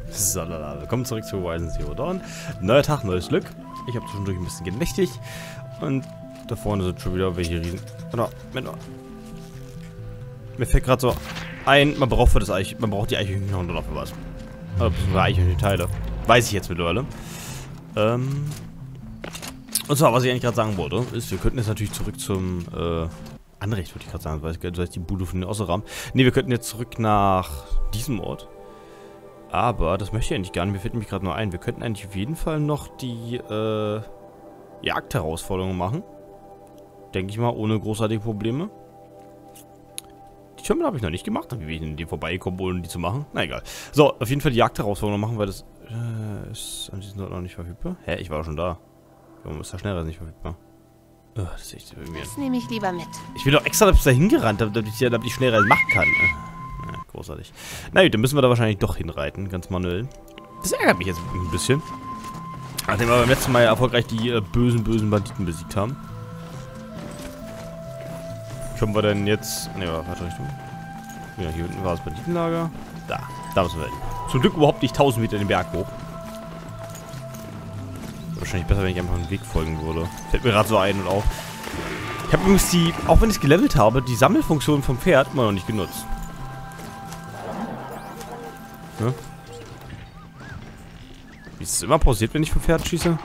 So, willkommen zurück zu Horizon Zero Dawn. Neuer Tag, neues Glück. Ich habe zwischendurch ein bisschen genächtigt. Und da vorne sind schon wieder welche Riesen. Oder, mir fällt gerade so ein, man braucht für das man braucht die Eichhörnchenknochen oder für was. Oder beziehungsweise Eichhörnchenteile. Weiß ich jetzt mittlerweile. Und zwar, was ich eigentlich gerade sagen wollte, ist, wir könnten jetzt natürlich zurück zum, Anrecht, würde ich gerade sagen, weil das heißt die Bude von den Außerrahmen. Ne, wir könnten jetzt zurück nach diesem Ort. Aber das möchte ich eigentlich gar nicht. Mir fällt nämlich gerade nur ein. Wir könnten eigentlich auf jeden Fall noch die Jagdherausforderung machen. Denke ich mal, ohne großartige Probleme. Die Türme habe ich noch nicht gemacht. Wie bin ich denn die vorbeigekommen, ohne die zu machen? Na egal. So, auf jeden Fall die Jagdherausforderung machen, weil das ist an diesem Ort noch nicht verfügbar. Hä? Ich war doch schon da. Warum ist der Schnellreise nicht verfügbar? Das ist echt irgendwie. Das nehme ich lieber mit. Ich bin doch extra da hingerannt, damit ich Schnellreise machen kann. Ja, großartig. Na gut, dann müssen wir da wahrscheinlich doch hinreiten, ganz manuell. Das ärgert mich jetzt ein bisschen. Nachdem wir beim letzten Mal erfolgreich die bösen Banditen besiegt haben. Können wir denn jetzt... Ne, warte, Richtung. Ja, hier unten war das Banditenlager. Da müssen wir hin. Zum Glück überhaupt nicht 1000 Meter den Berg hoch. Wahrscheinlich besser, wenn ich einfach einen Weg folgen würde. Fällt mir gerade so ein und auch. Ich habe übrigens die, auch wenn ich es gelevelt habe, die Sammelfunktion vom Pferd immer noch nicht genutzt. Ne? Wie ist es immer pausiert, wenn ich vom Pferd schieße?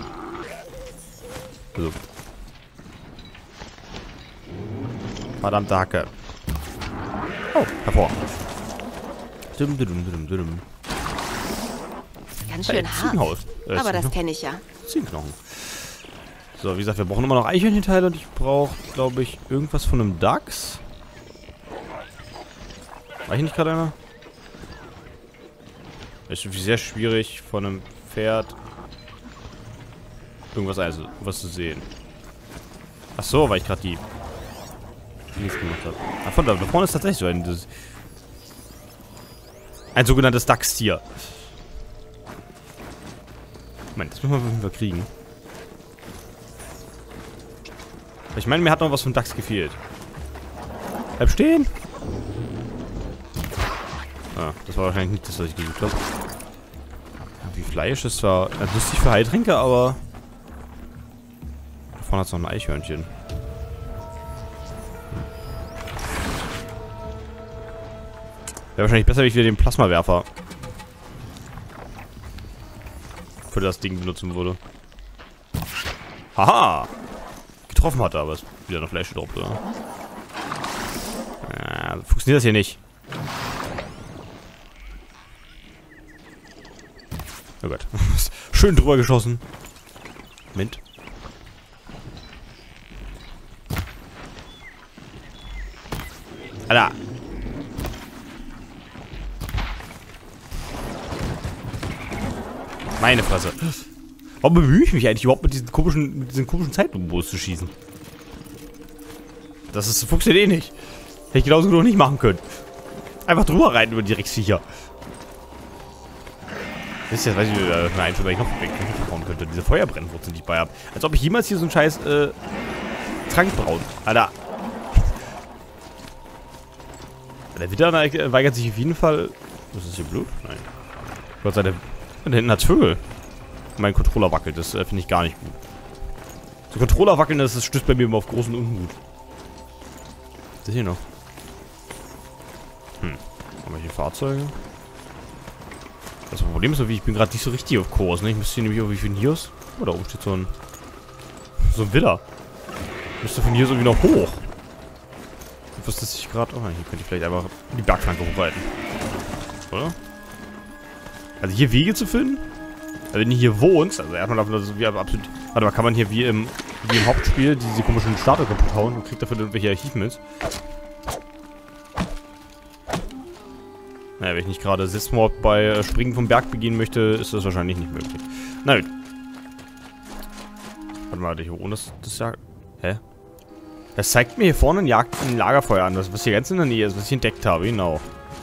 Also. Verdammte Hacke. Oh, hervor. Ganz schön hart. Aber das kenne ich ja. Ziehenknochen. So, wie gesagt, wir brauchen immer noch Eichhörnchenteile und ich brauche, glaube ich, irgendwas von einem Dachs. War hier nicht gerade einer? Ist sehr schwierig von einem Pferd irgendwas zu sehen. Ach so, weil ich gerade die nichts gemacht habe. Ach, von da vorne ist tatsächlich so ein sogenanntes Dachstier. Moment, das müssen wir auf jeden Fall kriegen. Ich meine, mir hat noch was von Dachs gefehlt. Bleib stehen! Ah, das war wahrscheinlich nicht das, was ich gesucht habe. Wie Fleisch ist zwar lustig für Heiltränke, aber da vorne hat es noch ein Eichhörnchen. Wäre wahrscheinlich besser, wenn ich wieder den Plasmawerfer für das Ding benutzen würde. Haha! Getroffen hat er, aber ist wieder eine Fläche drauf, oder? Funktioniert das hier nicht. Oh Gott. Schön drüber geschossen. Moment. Alter. Meine Fresse. Warum bemühe ich mich eigentlich überhaupt mit diesen komischen Zeitlupenbos zu schießen? Das funktioniert eh nicht. Hätte ich genauso gut nicht machen können. Einfach drüber reiten über die Drecksviecher. Wisst ihr, weiß ich, mir einfach, weil ich noch weghauen könnte. Diese Feuerbrennwurzeln, die ich bei habe. Als ob ich jemals hier so einen scheiß Trank braue. Alter. Der Witter weigert sich auf jeden Fall. Ist das hier Blut? Nein. Gott sei Dank. Da hinten hat's Vögel. Mein Controller wackelt. Das finde ich gar nicht gut. So Controller wackeln, das stößt bei mir immer auf großen Unmut. Was ist hier noch? Haben wir hier Fahrzeuge? Das Problem ist, ich bin gerade nicht so richtig auf Kurs, ne? Ich müsste hier nämlich irgendwie von hier aus. Oh, da oben steht so ein Villa. Ich müsste von hier so irgendwie noch hoch. Was ist ich gerade? Oh, hier könnte ich vielleicht einfach die Bergflanke hochreiten. Oder? Also hier Wege zu finden? Also wenn du hier wohnst, also erstmal davon, dass wir absolut. Warte mal, kann man hier wie im Hauptspiel diese komischen Statue kaputt hauen und kriegt dafür irgendwelche Achievements? Naja, wenn ich nicht gerade Selbstmord bei Springen vom Berg begehen möchte, ist das wahrscheinlich nicht möglich. Na gut. Warte mal, hier oben das Jagd. Hä? Das zeigt mir hier vorne ein Lagerfeuer an, was hier ganz in der Nähe ist, was ich entdeckt habe, genau.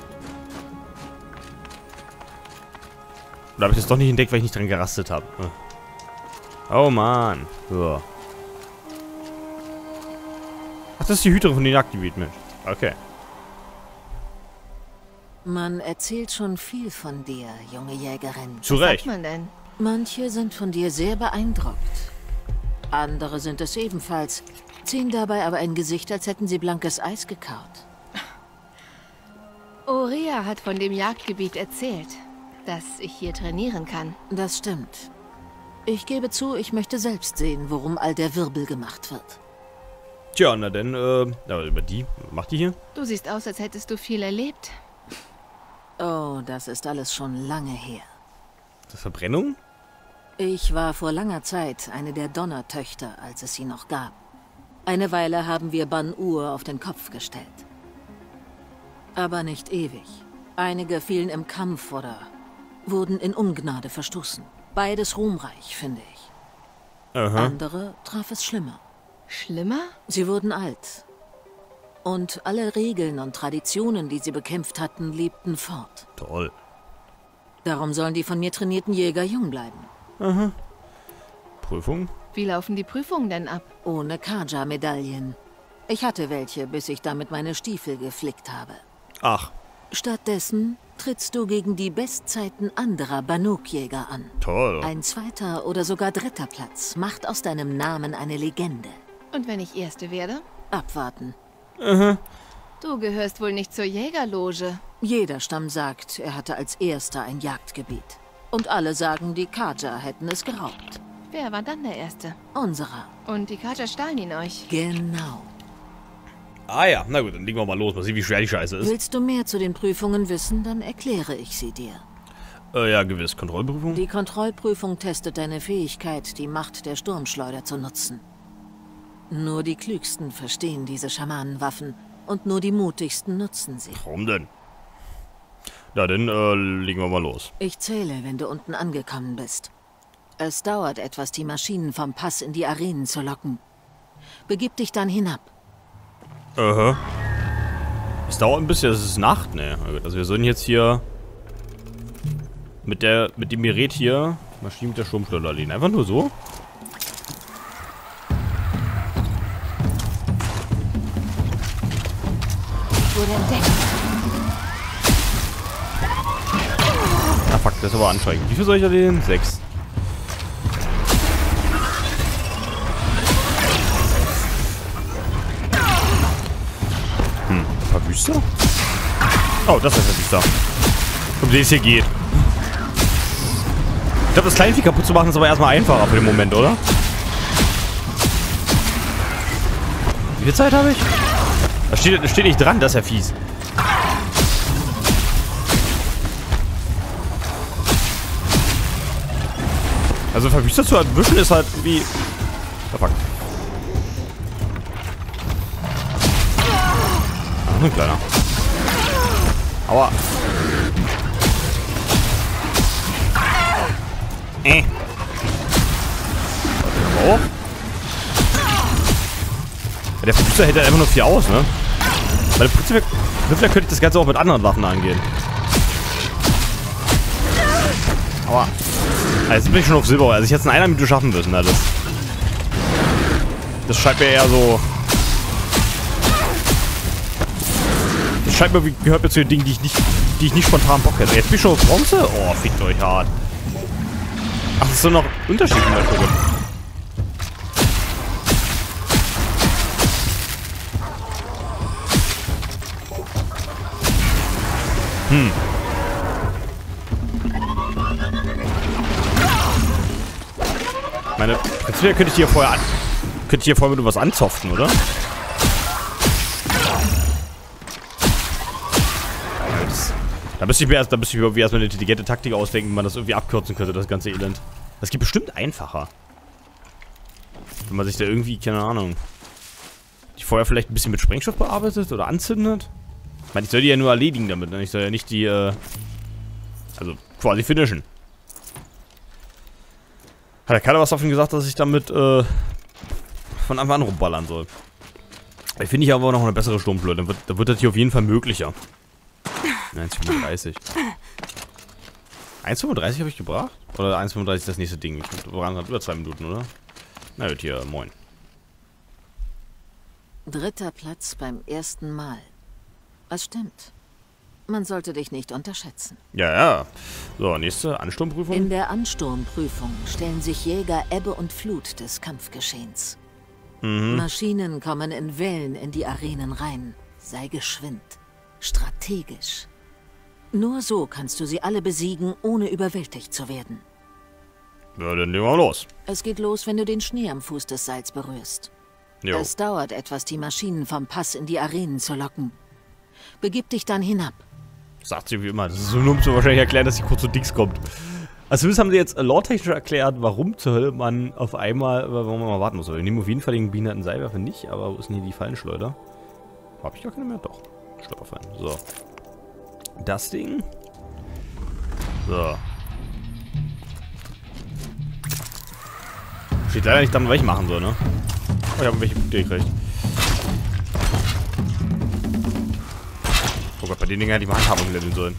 Oder habe ich das doch nicht entdeckt, weil ich nicht dran gerastet habe? Oh Mann. So. Ach, das ist die Hüterin von den Jagdgebieten, Mensch. Okay. Man erzählt schon viel von dir, junge Jägerin. Zu Recht. Was sagt man denn? Manche sind von dir sehr beeindruckt. Andere sind es ebenfalls, ziehen dabei aber ein Gesicht, als hätten sie blankes Eis gekaut. Oria hat von dem Jagdgebiet erzählt, dass ich hier trainieren kann. Das stimmt. Ich gebe zu, ich möchte selbst sehen, worum all der Wirbel gemacht wird. Tja, na denn, über die, was macht die hier? Du siehst aus, als hättest du viel erlebt. Oh, das ist alles schon lange her. Das Verbrennung? Ich war vor langer Zeit eine der Donnertöchter, als es sie noch gab. Eine Weile haben wir Ban-Ur auf den Kopf gestellt. Aber nicht ewig. Einige fielen im Kampf oder wurden in Ungnade verstoßen. Beides ruhmreich, finde ich. Aha. Andere traf es schlimmer. Schlimmer? Sie wurden alt. Und alle Regeln und Traditionen, die sie bekämpft hatten, lebten fort. Toll. Darum sollen die von mir trainierten Jäger jung bleiben. Aha. Prüfung? Wie laufen die Prüfungen denn ab? Ohne Kaja-Medaillen. Ich hatte welche, bis ich damit meine Stiefel geflickt habe. Ach, Stattdessen trittst du gegen die Bestzeiten anderer Banuk-Jäger an. toll. Ein zweiter oder sogar dritter Platz macht aus deinem Namen eine Legende. Und wenn ich Erste werde? Abwarten. Du gehörst wohl nicht zur Jägerloge. Jeder Stamm sagt, er hatte als erster ein Jagdgebiet. Und alle sagen, die Kaja hätten es geraubt. Wer war dann der Erste? Unserer. Und die Kaja stahlen ihn euch. Genau. Ah ja, na gut, dann legen wir mal los. Mal sehen, wie schwer die Scheiße ist. Willst du mehr zu den Prüfungen wissen, dann erkläre ich sie dir. Ja, gewiss. Kontrollprüfung? Die Kontrollprüfung testet deine Fähigkeit, die Macht der Sturmschleuder zu nutzen. Nur die Klügsten verstehen diese Schamanenwaffen und nur die Mutigsten nutzen sie. Warum denn? Na, dann legen wir mal los. Ich zähle, wenn du unten angekommen bist. Es dauert etwas, die Maschinen vom Pass in die Arenen zu locken. Begib dich dann hinab. Aha. Es dauert ein bisschen, es ist Nacht, ne? Also wir sollen jetzt hier mit dem Gerät hier Maschinen mit der Sturmschleuder lehnen. Einfach nur so. Wurde entdeckt. Ah fuck, das ist aber anstrengend. Wie viel soll ich da lehnen? 6. Wüste? Oh, das ist ja Wüste. Um den es hier geht. Ich glaube, das Kleinvieh kaputt zu machen ist aber erstmal einfacher für den Moment, oder? Wie viel Zeit habe ich? Da steht nicht dran, das ist ja fies. Also Verwüster zu erwischen ist halt wie... Oh, fuck. Ah, ein kleiner. Aua. Oh. Ja, der Verwüster hält halt einfach nur 4 aus, ne? Weil prinzipiell könnte ich das Ganze auch mit anderen Waffen angehen. Aua. Also jetzt bin ich schon auf Silber. Also ich hätte es in einer Minute schaffen müssen, ne? Das scheint mir eher so... Das scheint mir, gehört mir zu den Dingen, die ich nicht spontan Bock hätte. Jetzt bin ich schon auf Bronze? Oh, fickt euch hart. Ach, das ist so noch Unterschied in der Gruppe. Meine, prinzipiell könnte ich hier vorher mit was anzoften, oder? Da müsste ich mir erstmal eine intelligente Taktik ausdenken, wie man das irgendwie abkürzen könnte, das ganze Elend. Das geht bestimmt einfacher. Wenn man sich da irgendwie, keine Ahnung, die Feuer vielleicht ein bisschen mit Sprengstoff bearbeitet oder anzündet. Ich meine, ich soll die ja nur erledigen damit, ne? Ich soll ja nicht die, also quasi finishen. Hat ja keiner was davon gesagt, dass ich damit, von Anfang an rumballern soll. Ich finde ich aber noch eine bessere Sturmflöte. Dann wird das hier auf jeden Fall möglicher. 1,35. 1,35 habe ich gebracht? Oder 1,35 ist das nächste Ding? Wir waren gerade über 2 Minuten, oder? Na gut, hier, moin. 3. Platz beim ersten Mal. Was stimmt? Man sollte dich nicht unterschätzen. Ja, ja. So, nächste Ansturmprüfung. In der Ansturmprüfung stellen sich Jäger Ebbe und Flut des Kampfgeschehens. Maschinen kommen in Wellen in die Arenen rein. Sei geschwind, strategisch. Nur so kannst du sie alle besiegen, ohne überwältigt zu werden. Ja, dann legen wir mal los. Es geht los, wenn du den Schnee am Fuß des Seils berührst. Jo. Es dauert etwas, die Maschinen vom Pass in die Arenen zu locken. Begib dich dann hinab. Sagt sie wie immer. Das ist so nur, um zu wahrscheinlich erklären, dass sie kurz zu Dings kommt. Also zumindest haben sie jetzt lore-technisch erklärt, warum zur Hölle man auf einmal, warum man mal warten muss. Wir nehmen auf jeden Fall den behinderten Seilwerfer nicht, aber wo ist denn hier die Fallenschleuder? Hab ich gar keine mehr? Doch. Stolperfallen. So. Das Ding. So. Steht leider nicht dran, was ich machen soll, ne? Oh, ich habe welche Punkte gekriegt. Oh Gott, bei den Dingen hätte ich mal Handhabung leveln sollen.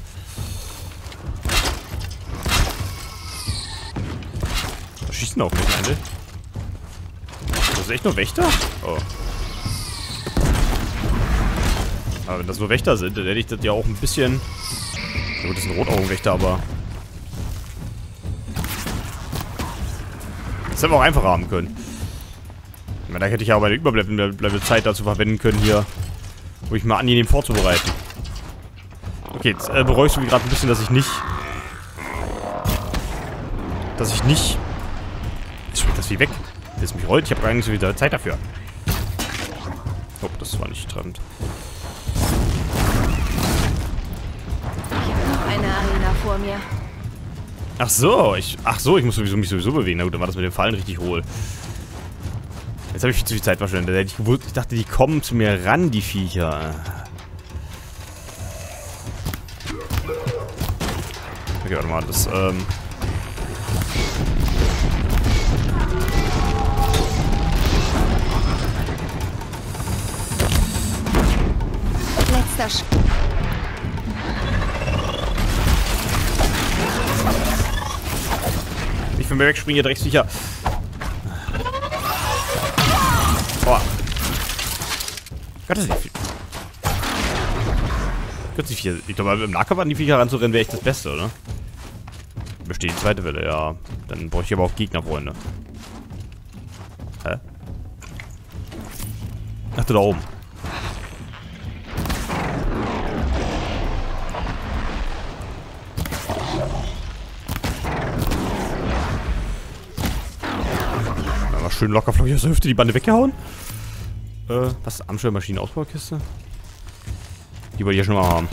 Was schießt denn auf mich, Ende? Das ist echt nur Wächter? Oh. Aber wenn das nur Wächter sind, dann hätte ich das ja auch ein bisschen... Ja gut, das sind Rotaugenwächter, aber... Das hätten wir auch einfacher haben können. Ich meine, da hätte ich ja aber eine überbleibende Zeit dazu verwenden können, hier... Wo ich mal angenehm vorzubereiten. Okay, jetzt bereust du mich gerade ein bisschen, dass ich nicht... Jetzt schmeckt das wie weg. Jetzt mich rollt, ich habe gar nicht so viel Zeit dafür. Oh, das war nicht treffend. Eine Arena vor mir. Ach so, ich muss mich sowieso bewegen. Na gut, dann war das mit den Fallen richtig hohl. Jetzt habe ich viel zu viel Zeit verschwendet. Hätte ich gewusst, ich dachte, die kommen zu mir ran, die Viecher. Okay, warte mal, das, Letzter Sch... Ich bin mir wegspringen, ihr Drecksviecher. Boah. Gott, das ist nicht viel. Gott, die Viecher. Ich glaube, im Nahkampf an die Viecher ranzurennen wäre echt das Beste, oder? Besteht die zweite Welle, ja. Dann bräuchte ich aber auch Gegnerfreunde. Hä? Ach, da oben. Schön locker flockig aus der Hüfte die Bande weggehauen. Was? Amstellmaschinen-Ausbaukiste? Die wollte ich ja schon mal haben.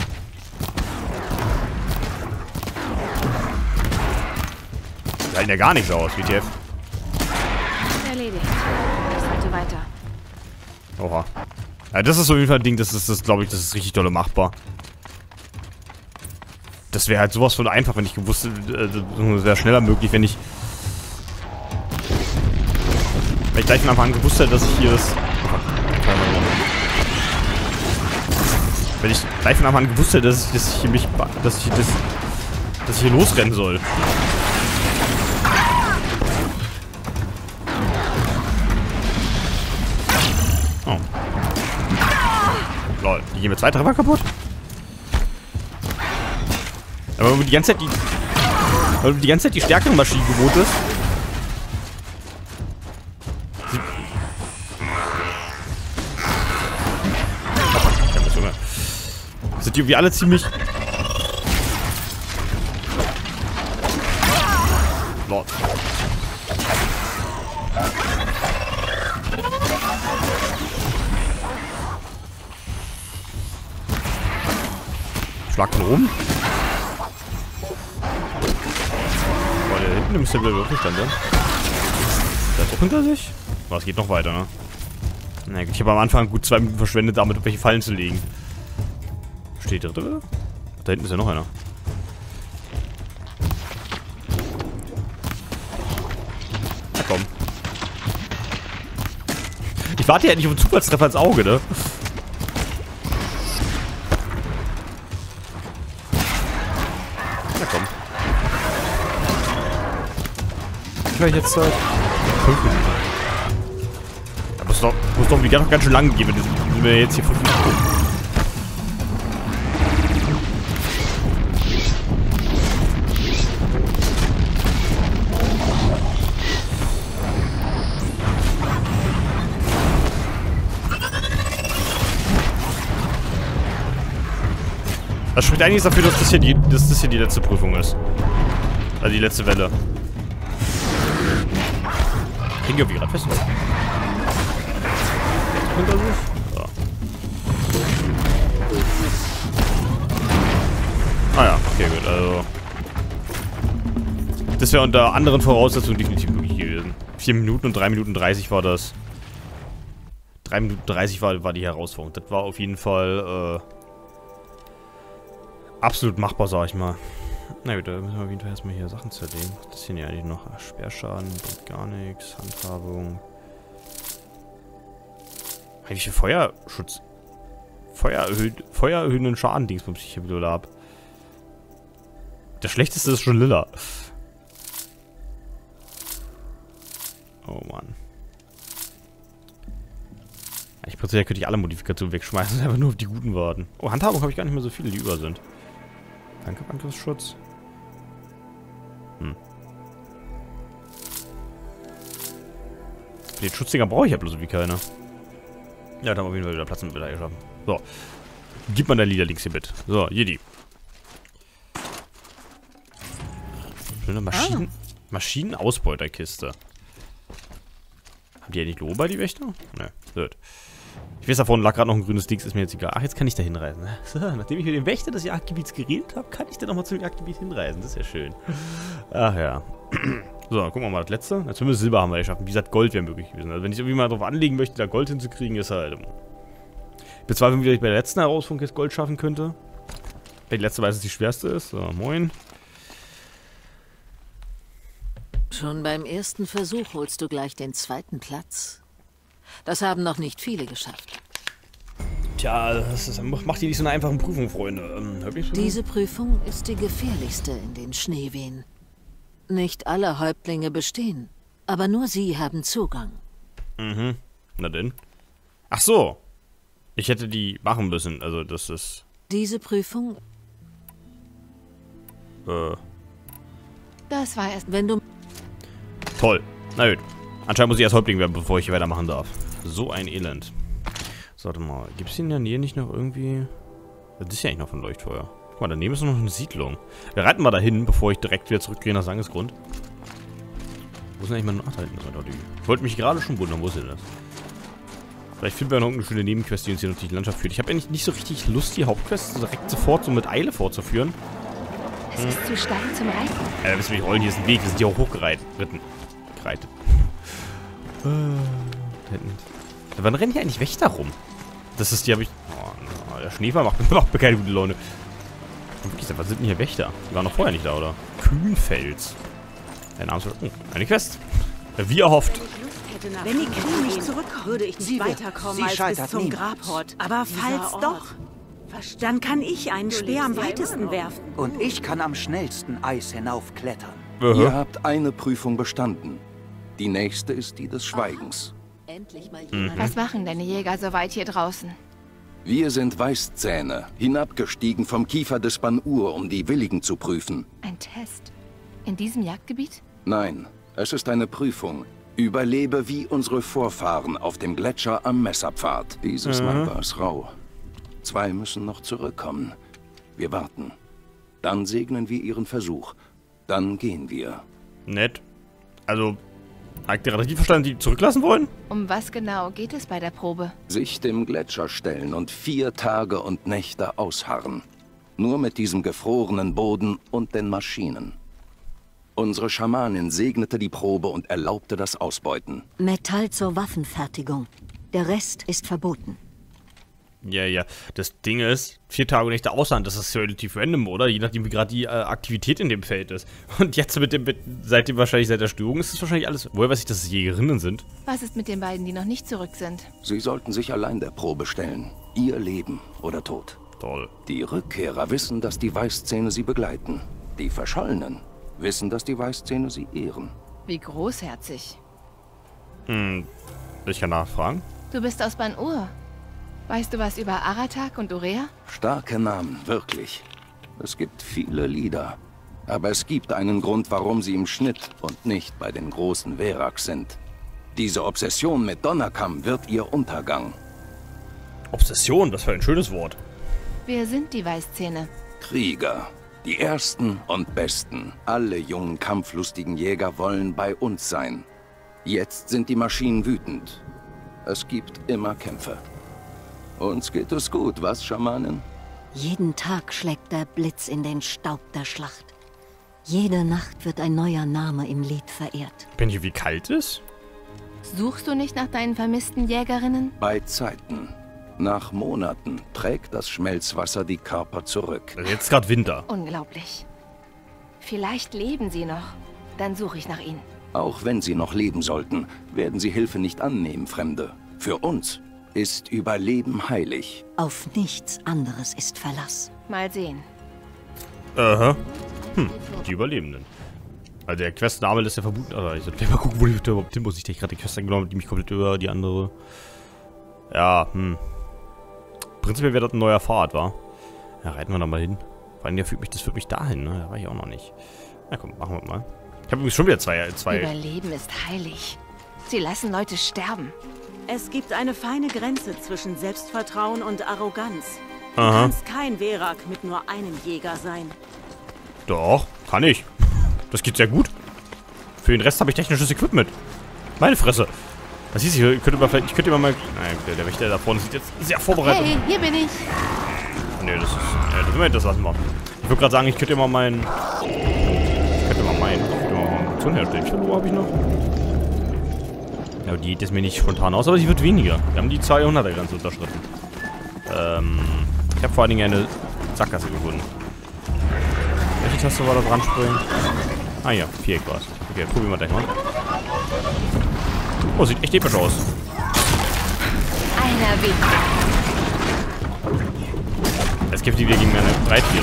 Die halten ja gar nichts aus, WTF. Erledigt. Ich sollte weiter. Oha. Ja, das ist auf jeden Fall ein Ding, das glaube ich, das ist richtig dolle machbar. Das wäre halt sowas von einfach, wenn ich gewusst hätte, das wäre schneller möglich, wenn ich gleich von Anfang an gewusst hätte, dass ich hier das... Wenn ich gleich von Anfang an gewusst hätte, dass ich hier losrennen soll. Oh. Lol, die gehen mit 2 Treffer kaputt? Aber wenn man die ganze Zeit die stärkeren Maschinen gewohnt ist. Sind die irgendwie alle ziemlich... Lord. Schlag von oben. Boah, der hinten müsste ja wirklich dann, ne? Der hat auch hinter sich? Boah, es geht noch weiter, ne? Na gut, ich habe am Anfang gut 2 Minuten verschwendet, damit auf welche Fallen zu legen. Steht der dritte? Da hinten ist ja noch einer. Na komm. Ich warte ja nicht auf einen Zufallstreffer ins Auge, ne? Na komm. Ich höre jetzt 5 Minuten. Da muss doch wieder ganz schön lang gehen, wenn wir jetzt hier 5 Minuten gucken. Das spricht eigentlich dafür, dass das hier die letzte Prüfung ist. Also die letzte Welle. Kriegen wir irgendwie gerade fest. Hinter sich? So. Ah ja, okay, gut, also. Das wäre unter anderen Voraussetzungen definitiv möglich gewesen. 4 Minuten und 3 Minuten 30 war das. 3 Minuten 30 war die Herausforderung. Das war auf jeden Fall, absolut machbar, sag ich mal. Na gut, da müssen wir auf jeden Fall erstmal hier Sachen zerlegen. Das hier eigentlich noch Sperrschaden, bringt gar nichts. Handhabung. Wie viel Feuerschutz? Feuererhöhenden Schaden-Dingsbums ich hier wieder habe. Der schlechteste ist schon lila. Oh Mann. Ich prinzipiell könnte ich alle Modifikationen wegschmeißen und einfach nur auf die guten warten. Oh, Handhabung habe ich gar nicht mehr so viele, die über sind. Danke, Angriffsschutz. Den Schutzdinger brauche ich ja bloß wie keine. Ja, da haben wir auf jeden Fall wieder Platz mit wieder geschaffen. So. Gib mal dein Lieder links hier mit. So, Jedi. Schöne Maschinenausbeuterkiste. Haben die ja nicht Logo bei, die Wächter? Ne, gut. Ich weiß, da vorne lag gerade noch ein grünes Dings, ist mir jetzt egal. Ach, jetzt kann ich da hinreisen. So, nachdem ich mit dem Wächter des Jagdgebiets geredet habe, kann ich dann nochmal zum Jagdgebiet hinreisen. Das ist ja schön. Ach ja. So, gucken wir mal das letzte. Ja, zumindest Silber haben wir geschafft. Wie gesagt, Gold wäre möglich gewesen. Also wenn ich irgendwie mal darauf anlegen möchte, da Gold hinzukriegen, ist halt... Ich bezweifle, wie ich bei der letzten Herausforderung jetzt Gold schaffen könnte. Weil die letzte Weise die schwerste ist. So, moin. Schon beim ersten Versuch holst du gleich den zweiten Platz. Das haben noch nicht viele geschafft. Tja, das macht die nicht so eine einfache Prüfung, Freunde. Diese Prüfung ist die gefährlichste in den Schneewehen. Nicht alle Häuptlinge bestehen, aber nur sie haben Zugang. Mhm. Na denn? Ach so. Ich hätte die machen müssen, also das ist... Diese Prüfung... Das war erst... Wenn du... Toll. Na gut. Anscheinend muss ich erst Häuptling werden, bevor ich hier weitermachen darf. So ein Elend. So, warte mal. Gibt es hier in der Nähe nicht noch irgendwie... Das ist ja eigentlich noch von Leuchtfeuer. Guck mal, daneben ist noch eine Siedlung. Wir reiten mal dahin, bevor ich direkt wieder zurückgehe nach Sangesgrund. Wo ist denn eigentlich mein Nachhalten? Ich wollte mich gerade schon wundern, wo ist denn das? Vielleicht finden wir noch eine schöne Nebenquest, die uns hier durch die Landschaft führt. Ich habe eigentlich nicht so richtig Lust, die Hauptquest direkt sofort so mit Eile fortzuführen. Es ist zu steil zum Reiten. Ja, wissen wir, rollen hier ist ein Weg. Wir sind hier auch hochgereitet. Da hinten. Wann rennen hier eigentlich Wächter rum? Das ist die, habe ich... Oh, der Schneefall macht mir keine gute Laune. Was sind denn hier Wächter? Die waren noch vorher nicht da, oder? Kühnfels. Der Name ist... Oh, eine Quest. Wie erhofft. Wenn die Crew nicht zurückkommt, würde ich nicht weiterkommen als bis zum Grabhort. Aber falls doch, dann kann ich einen Speer am weitesten werfen. Und ich kann am schnellsten Eis hinaufklettern. Ihr habt eine Prüfung bestanden. Die nächste ist die des Schweigens. Endlich mal jemand... Was machen deine Jäger so weit hier draußen? Wir sind Weißzähne, hinabgestiegen vom Kiefer des Ban-Ur, um die Willigen zu prüfen. Ein Test? In diesem Jagdgebiet? Nein, es ist eine Prüfung. Überlebe wie unsere Vorfahren auf dem Gletscher am Messerpfad. Dieses Mal war es rau. 2 müssen noch zurückkommen. Wir warten. Dann segnen wir ihren Versuch. Dann gehen wir. Nett. Also, habt ihr relativ verstanden, die zurücklassen wollen? Um was genau geht es bei der Probe? Sich dem Gletscher stellen und 4 Tage und Nächte ausharren. Nur mit diesem gefrorenen Boden und den Maschinen. Unsere Schamanin segnete die Probe und erlaubte das Ausbeuten. Metall zur Waffenfertigung. Der Rest ist verboten. Ja. Das Ding ist, 4 Tage und Nächte ausharren, das ist relativ random, oder? Je nachdem, wie gerade die Aktivität in dem Feld ist. Und jetzt seit der Störung ist es wahrscheinlich alles... Woher weiß ich, dass es Jägerinnen sind? Was ist mit den beiden, die noch nicht zurück sind? Sie sollten sich allein der Probe stellen. Ihr Leben oder Tod. Toll. Die Rückkehrer wissen, dass die Weißzähne sie begleiten. Die Verschollenen wissen, dass die Weißzähne sie ehren. Wie großherzig. Ich kann nachfragen. Du bist aus Ban-Ur. Weißt du was über Aratak und Urea? Starke Namen, wirklich. Es gibt viele Lieder. Aber es gibt einen Grund, warum sie im Schnitt und nicht bei den großen Veraks sind. Diese Obsession mit Donnerkamm wird ihr Untergang. Obsession, was für ein schönes Wort. Wir sind die Weißzähne. Krieger. Die Ersten und Besten. Alle jungen, kampflustigen Jäger wollen bei uns sein. Jetzt sind die Maschinen wütend. Es gibt immer Kämpfe. Uns geht es gut, was, Schamanin? Jeden Tag schlägt der Blitz in den Staub der Schlacht. Jede Nacht wird ein neuer Name im Lied verehrt. Bin ich, wie kalt ist? Suchst du nicht nach deinen vermissten Jägerinnen? Bei Zeiten. Nach Monaten trägt das Schmelzwasser die Körper zurück. Also jetzt gerade Winter. Unglaublich. Vielleicht leben sie noch. Dann suche ich nach ihnen. Auch wenn sie noch leben sollten, werden sie Hilfe nicht annehmen, Fremde. Für uns ist Überleben heilig. Auf nichts anderes ist Verlass. Mal sehen. Aha. Die Überlebenden. Also der Questname lässt ja vermuten. Also ich sollte mal gucken, wo ich überhaupt hin muss. Ich denke gerade die Quest angenommen, die mich komplett über die andere. Ja, Prinzipiell wäre das ein neuer Pfad, wa? Ja, reiten wir da mal hin. Vor allem, das führt mich dahin, ne? Da war ich auch noch nicht. Na komm, machen wir mal. Ich habe übrigens schon wieder zwei. Überleben ist heilig. Sie lassen Leute sterben. Es gibt eine feine Grenze zwischen Selbstvertrauen und Arroganz. Du Aha. kannst kein Verak mit nur einem Jäger sein. Doch, kann ich. Das geht sehr gut. Für den Rest habe ich technisches Equipment. Meine Fresse. Das hieß, ich könnte mal... Nein, der Wächter da vorne sieht jetzt sehr vorbereitet. Hey, hier bin ich. Nee, das lassen wir. Ich würde gerade sagen, ich könnte mal meinen... Munition herstellen. Wie viel Uhr habe ich noch? Ja, die geht es mir nicht spontan aus, aber sie wird weniger. Wir haben die 200er-Grenze unterschritten. Ich habe vor allen Dingen eine Sackgasse gefunden. Welche Taste war da dran springen? Ah ja, Viereck war es. Okay, probieren wir gleich mal. Oh, sieht echt episch aus. Einer weniger. Es kämpft die wieder gegen meine Breittiere.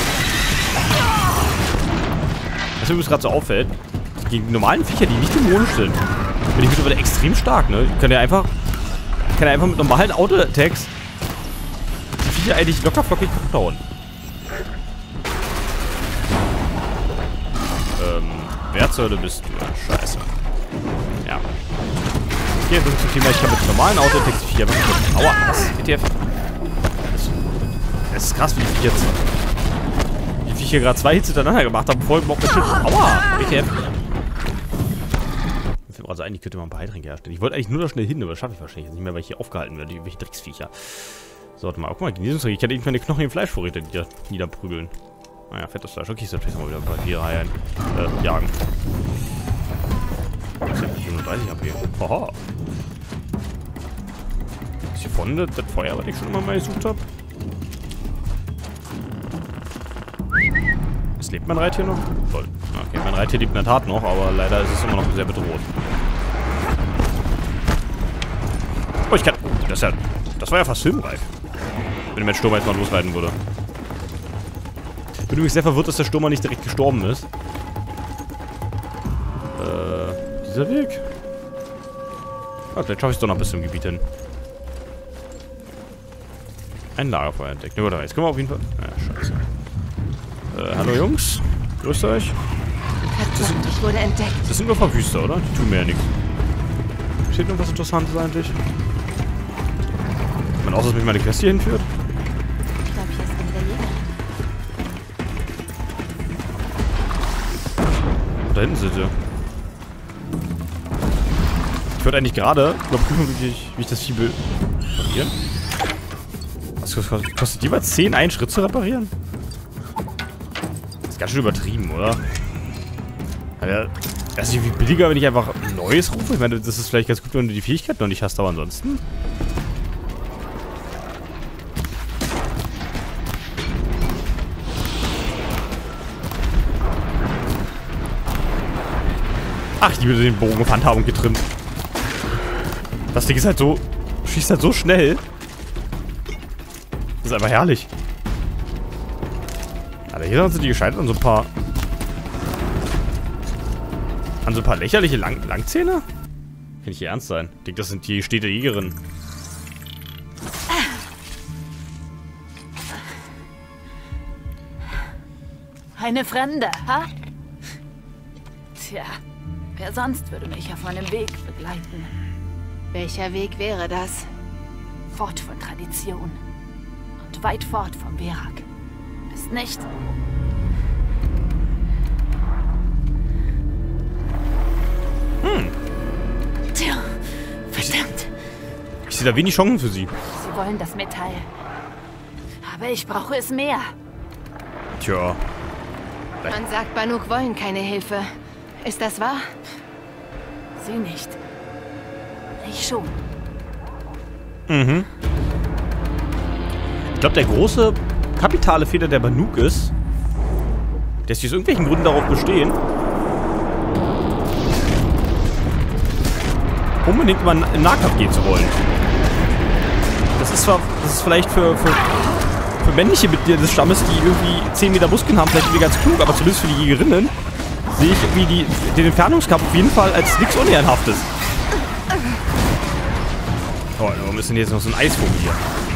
Was mir übrigens gerade so auffällt, gegen die normalen Viecher, die nicht dämonisch sind, bin ich mittlerweile extrem stark, ne? Ich kann ja einfach mit normalen Auto-Attacks die Viecher eigentlich locker flockig hauen. Wer zur Hölle bist du? Scheiße. Ja. Hier, das ist zum Thema, ich kann mit normalen Auto-Attacks die Viecher machen. Aua, was? WTF? Das ist krass, wie die Viecher gerade 2 Hits hintereinander gemacht haben, bevor ich überhaupt mit Schild. Aua! WTF? Also eigentlich könnte man ein paar Heiltränke herstellen. Ich wollte eigentlich nur da schnell hin, aber das schaffe ich wahrscheinlich nicht mehr, weil ich hier aufgehalten werde. Welche Drecksviecher. So, warte mal. Guck mal, Genesungsdreck. Ich kann nicht meine Knochen im Fleischvorräte niederprügeln. Naja, fettes Fleisch. Okay, ich soll vielleicht mal wieder ein paar Tiere jagen. Das ist ja 37 AP. Haha. Ist hier vorne das Feuer, was ich schon immer mal gesucht habe? Es lebt mein Reittier noch? Toll. Okay, mein Reittier lebt in der Tat noch, aber leider ist es immer noch sehr bedroht. Oh, ich kann... Das war ja fast filmreif. Wenn mein Stürmer jetzt mal losreiten würde. Ich bin übrigens sehr verwirrt, dass der Stürmer nicht direkt gestorben ist. Dieser Weg? Ah, vielleicht schaffe ich es doch noch bis zum Gebiet hin. Ein Lagerfeuer entdeckt. Ne, jetzt können wir auf jeden Fall... Ah, scheiße. Hallo Jungs. Grüßt euch. Verdammt, ich wurde entdeckt. Das sind nur Verwüster, oder? Die tun mir ja nichts. Steht noch was Interessantes eigentlich? Ich meine, außer dass mich meine Quest hier hinführt. Ich glaube, hier ist eine der Jäger. Da hinten sind sie. Ich wollte eigentlich gerade überprüfen, wie ich das Vieh reparieren. Was kostet jeweils 10, einen Schritt zu reparieren? Das ist ganz schön übertrieben, oder? Also, das ist irgendwie billiger, wenn ich einfach ein neues rufe. Ich meine, das ist vielleicht ganz gut, wenn du die Fähigkeit noch nicht hast, aber ansonsten... Ach, ich liebe den Bogen auf Handhabung getrimmt. Das Ding ist halt so... Schießt halt so schnell. Das ist einfach herrlich. Aber hier sind die gescheitert an so ein paar... An so ein paar lächerliche Langzähne? Kann nicht hier ernst sein. Ich denke, das sind die Städte Jägerinnen. Eine Fremde, ha? Tja, wer sonst würde mich auf meinem Weg begleiten? Welcher Weg wäre das? Fort von Tradition. Und weit fort vom Verak. Ist nicht... Tja, verdammt. Ich sehe da wenig Chancen für sie. Sie wollen das Metall. Aber ich brauche es mehr. Tja. Man sagt, Banuk wollen keine Hilfe. Ist das wahr? Sie nicht. Ich schon. Mhm. Ich glaube, der große kapitale Fehler der Banuk ist, dass sie aus irgendwelchen Gründen darauf bestehen, unbedingt mal in Nahkampf gehen zu wollen. Das ist vielleicht für männliche Mitglieder des Stammes, die irgendwie 10 Meter Muskeln haben, vielleicht irgendwie ganz klug, aber zumindest für die Jägerinnen sehe ich irgendwie den Entfernungskampf auf jeden Fall als nichts Unehrenhaftes. Oh, warum ist denn jetzt noch so ein Eisvogel hier?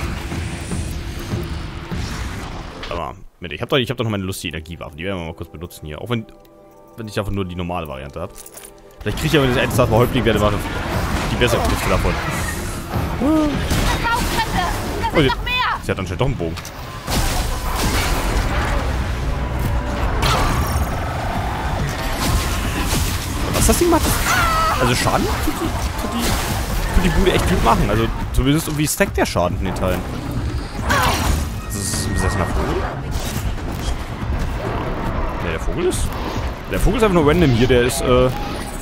Aber, ich hab doch noch meine lustige Energiewaffen. Die werden wir mal kurz benutzen hier. Auch wenn ich einfach nur die normale Variante habe. Vielleicht kriege ich aber, wenn ich eins mal Häuptling werde, die bessere Kräfte davon. Oh, sie hat anscheinend doch einen Bogen. Was das Ding macht? Also Schaden tut die Bude echt gut machen. Also zumindest irgendwie stackt der Schaden in den Teilen. Das ist ein besessener Vogel. Ne, der Vogel ist... Der Vogel ist einfach nur random hier. Der ist, ja.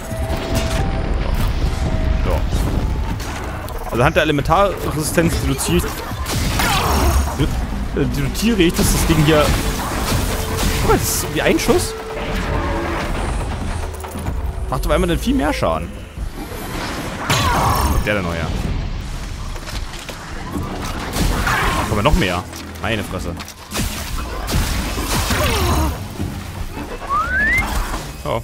Also anhand der Elementarresistenz deduziere ich, dass das Ding hier... Guck mal, das ist irgendwie ein Schuss. Macht auf einmal dann viel mehr Schaden. Der da neue. Aber noch mehr. Meine Fresse. Oh.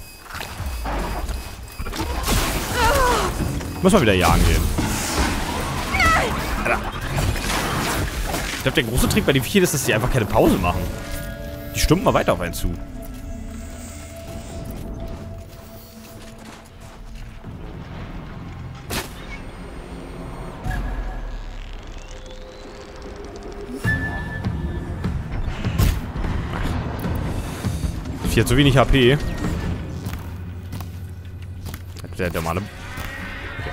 Muss mal wieder jagen gehen. Alter. Ich glaube, der große Trick bei den Viechern ist, dass die einfach keine Pause machen. Die stürmen mal weiter auf einen zu. Die hat so wenig HP. Der normale... Okay.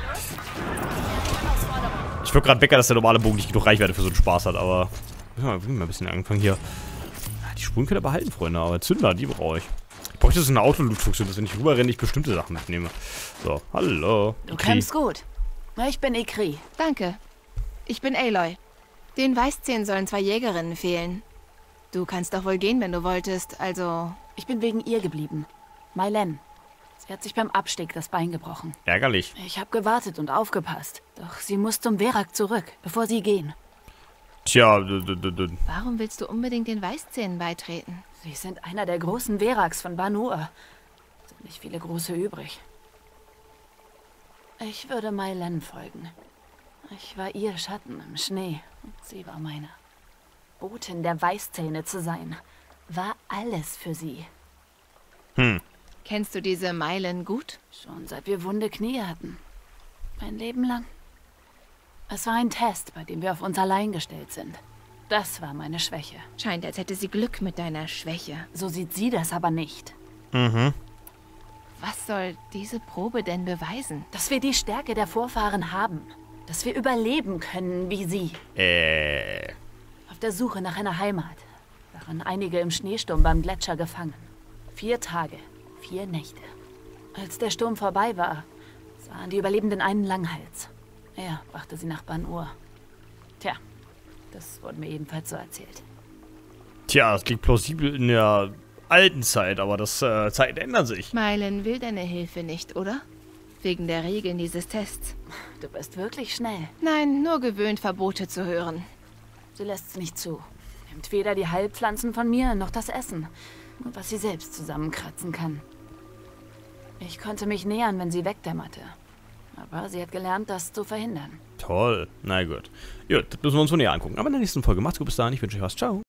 Ich würde gerade wecker, dass der normale Bogen nicht genug Reichweite für so einen Spaß hat, aber... Ja, wir mal ein bisschen angefangen hier. Die Spuren könnt ihr behalten, Freunde, aber Zünder, die brauche ich. Ich bräuchte so eine Autoloot-Funktion, dass wenn ich rüberrenne, ich bestimmte Sachen mitnehme. So, hallo. Du kämpfst gut. Ich bin Ikri. Danke. Ich bin Aloy. Den Weißzähnen sollen 2 Jägerinnen fehlen. Du kannst doch wohl gehen, wenn du wolltest, also... Ich bin wegen ihr geblieben. Mylen. Sie hat sich beim Abstieg das Bein gebrochen. Ärgerlich. Ich habe gewartet und aufgepasst. Doch sie muss zum Verak zurück, bevor sie gehen. Tja, Warum willst du unbedingt den Weißzähnen beitreten? Sie sind einer der großen Veraks von Banur. Sind nicht viele große übrig. Ich würde Mylen folgen. Ich war ihr Schatten im Schnee und sie war meine. Botin der Weißzähne zu sein, war alles für sie. Kennst du diese Meilen gut? Schon seit wir wunde Knie hatten. Mein Leben lang. Es war ein Test, bei dem wir auf uns allein gestellt sind. Das war meine Schwäche. Scheint, als hätte sie Glück mit deiner Schwäche. So sieht sie das aber nicht. Was soll diese Probe denn beweisen? Dass wir die Stärke der Vorfahren haben. Dass wir überleben können wie sie. Auf der Suche nach einer Heimat waren einige im Schneesturm beim Gletscher gefangen. 4 Tage, 4 Nächte. Als der Sturm vorbei war, sahen die Überlebenden einen Langhals. Er brachte sie nach Banur. Tja, das wurde mir ebenfalls so erzählt. Tja, das klingt plausibel in der alten Zeit, aber das Zeiten ändern sich. Meilen will deine Hilfe nicht, oder? Wegen der Regeln dieses Tests. Du bist wirklich schnell. Nein, nur gewöhnt, Verbote zu hören. Sie lässt es nicht zu. Nimmt weder die Heilpflanzen von mir, noch das Essen. Nur was sie selbst zusammenkratzen kann. Ich konnte mich nähern, wenn sie wegdämmerte. Aber sie hat gelernt, das zu verhindern. Toll. Na gut. Ja, das müssen wir uns von näher angucken. Aber in der nächsten Folge. Macht's gut, bis dahin. Ich wünsche euch was. Ciao.